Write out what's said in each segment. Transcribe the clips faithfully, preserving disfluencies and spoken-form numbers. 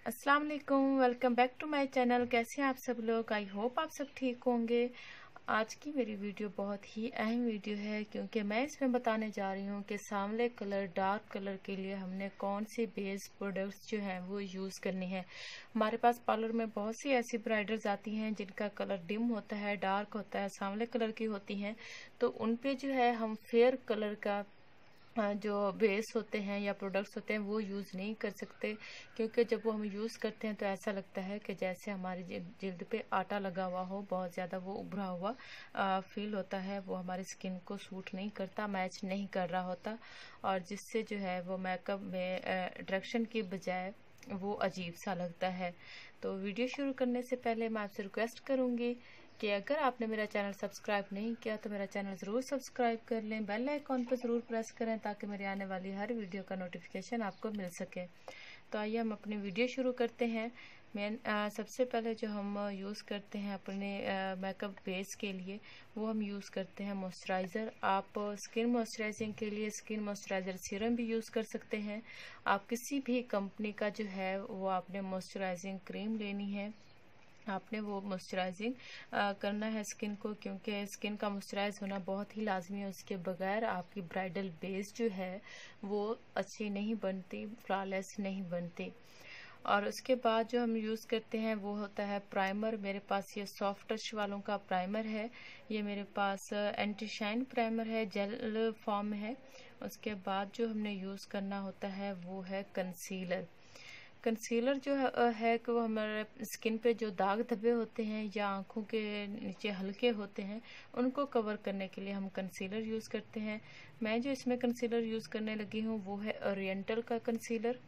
अस्सलाम वालेकुम, welcome back to my channel. कैसे हैं आप सब लोग? आई होप आप सब ठीक होंगे। आज की मेरी वीडियो बहुत ही अहम वीडियो है क्योंकि मैं इसमें बताने जा रही हूँ कि सांवले कलर डार्क कलर के लिए हमने कौन से बेस प्रोडक्ट्स जो हैं वो यूज़ करने हैं। हमारे पास पार्लर में बहुत सी ऐसी ब्राइडल्स आती हैं जिनका कलर डिम होता है, डार्क होता है, सांवले कलर की होती हैं, तो उन पे जो है हम फेयर कलर का जो बेस होते हैं या प्रोडक्ट्स होते हैं वो यूज़ नहीं कर सकते, क्योंकि जब वो हम यूज़ करते हैं तो ऐसा लगता है कि जैसे हमारी जिल्द पे आटा लगा हुआ हो, बहुत ज़्यादा वो उभरा हुआ आ, फील होता है। वो हमारी स्किन को सूट नहीं करता, मैच नहीं कर रहा होता, और जिससे जो है वो मेकअप में अट्रैक्शन की बजाय वो अजीब सा लगता है। तो वीडियो शुरू करने से पहले मैं आपसे रिक्वेस्ट करूँगी कि अगर आपने मेरा चैनल सब्सक्राइब नहीं किया तो मेरा चैनल ज़रूर सब्सक्राइब कर लें, बेल आइकॉन पर ज़रूर प्रेस करें ताकि मेरी आने वाली हर वीडियो का नोटिफिकेशन आपको मिल सके। तो आइए हम अपनी वीडियो शुरू करते हैं। मैं सबसे पहले जो हम यूज़ करते हैं अपने मेकअप बेस के लिए वो हम यूज़ करते हैं मॉइस्चराइज़र। आप स्किन मॉइस्चराइजिंग के लिए स्किन मॉइस्चराइज़र सीरम भी यूज़ कर सकते हैं। आप किसी भी कंपनी का जो है वो आपने मॉइस्चराइजिंग क्रीम लेनी है, आपने वो मॉइस्चराइजिंग करना है स्किन को, क्योंकि स्किन का मॉइस्चराइज होना बहुत ही लाजमी है। उसके बगैर आपकी ब्राइडल बेस जो है वो अच्छी नहीं बनती, फ्लॉलेस नहीं बनती। और उसके बाद जो हम यूज़ करते हैं वो होता है प्राइमर। मेरे पास ये सॉफ्ट टच वालों का प्राइमर है, ये मेरे पास एंटी शाइन प्राइमर है, जेल फॉर्म में है। उसके बाद जो हमने यूज़ करना होता है वो है कंसीलर। कंसीलर जो है कि वो हमारे स्किन पे जो दाग धब्बे होते हैं या आंखों के नीचे हल्के होते हैं उनको कवर करने के लिए हम कंसीलर यूज़ करते हैं। मैं जो इसमें कंसीलर यूज़ करने लगी हूँ वो है ओरिएंटल का कंसीलर।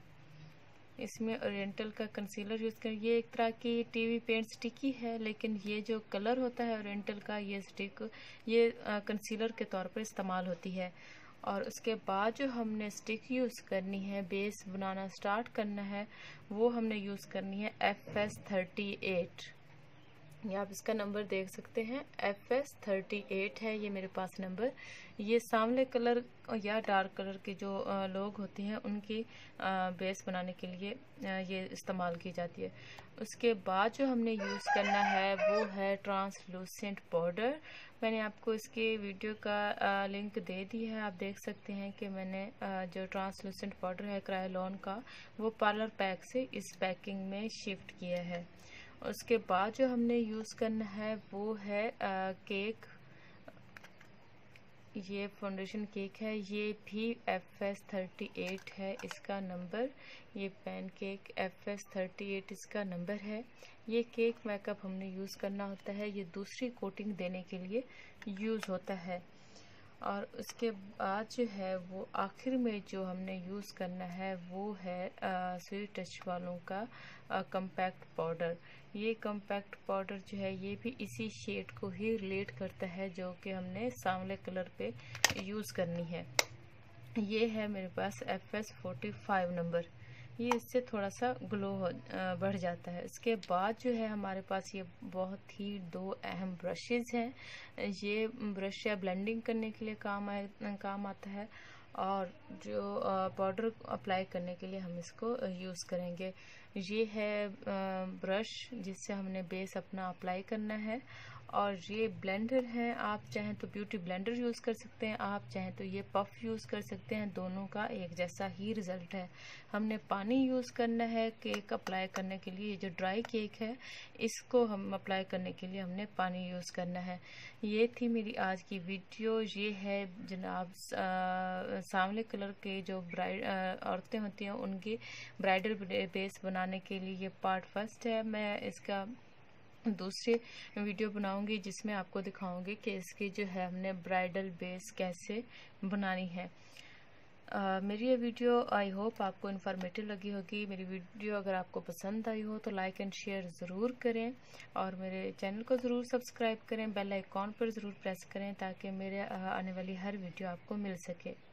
इसमें ओरिएंटल का कंसीलर यूज़ कर, ये एक तरह की टीवी पेंट स्टिकी है, लेकिन ये जो कलर होता है ओरिएंटल का, ये स्टिक ये कंसीलर के तौर पर इस्तेमाल होती है। और उसके बाद जो हमने स्टिक यूज़ करनी है, बेस बनाना स्टार्ट करना है, वो हमने यूज़ करनी है एफ एस थर्टी एट। ये आप इसका नंबर देख सकते हैं, एफ एस थर्टी एट है ये मेरे पास नंबर। ये सांवले कलर या डार्क कलर के जो लोग होते हैं उनकी बेस बनाने के लिए ये इस्तेमाल की जाती है। उसके बाद जो हमने यूज़ करना है वो है ट्रांसलूसेंट पाउडर। मैंने आपको इसके वीडियो का लिंक दे दी है, आप देख सकते हैं कि मैंने जो ट्रांसलूसेंट पाउडर है क्रायोलॉन का वो पार्लर पैक से इस पैकिंग में शिफ्ट किया है। उसके बाद जो हमने यूज़ करना है वो है आ, केक। ये फाउंडेशन केक है, ये भी एफ एस थर्टी एट है इसका नंबर। ये pan cake F S thirty eight इसका नंबर है। ये केक मेकअप हमने यूज़ करना होता है, ये दूसरी कोटिंग देने के लिए यूज़ होता है। और उसके बाद जो है वो आखिर में जो हमने यूज़ करना है वो है स्वीट टच वालों का कम्पैक्ट पाउडर। ये कम्पैक्ट पाउडर जो है ये भी इसी शेड को ही रिलेट करता है जो कि हमने सांवले कलर पे यूज़ करनी है। ये है मेरे पास F S forty five number, ये इससे थोड़ा सा ग्लो हो बढ़ जाता है। इसके बाद जो है हमारे पास ये बहुत ही दो अहम ब्रशेज़ हैं। ये ब्रश है ब्लेंडिंग करने के लिए काम आए काम आता है, और जो पाउडर अप्लाई करने के लिए हम इसको यूज़ करेंगे। ये है ब्रश जिससे हमने बेस अपना अप्लाई करना है, और ये ब्लेंडर है। आप चाहें तो ब्यूटी ब्लेंडर यूज़ कर सकते हैं, आप चाहें तो ये पफ यूज़ कर सकते हैं, दोनों का एक जैसा ही रिज़ल्ट है। हमने पानी यूज़ करना है केक अप्लाई करने के लिए। जो ड्राई केक है इसको हम अप्लाई करने के लिए हमने पानी यूज़ करना है। ये थी मेरी आज की वीडियो। ये है जनाब सांवले कलर के जो ब्राइड औरतें होती हैं उनकी ब्राइडल बेस बनाने के लिए ये पार्ट फर्स्ट है। मैं इसका दूसरी वीडियो बनाऊंगी जिसमें आपको दिखाऊंगी कि इसकी जो है हमने ब्राइडल बेस कैसे बनानी है। uh, मेरी ये वीडियो आई होप आपको इन्फॉर्मेटिव लगी होगी। मेरी वीडियो अगर आपको पसंद आई हो तो लाइक एंड शेयर ज़रूर करें, और मेरे चैनल को ज़रूर सब्सक्राइब करें, बेल आइकॉन पर ज़रूर प्रेस करें ताकि मेरे आने वाली हर वीडियो आपको मिल सके।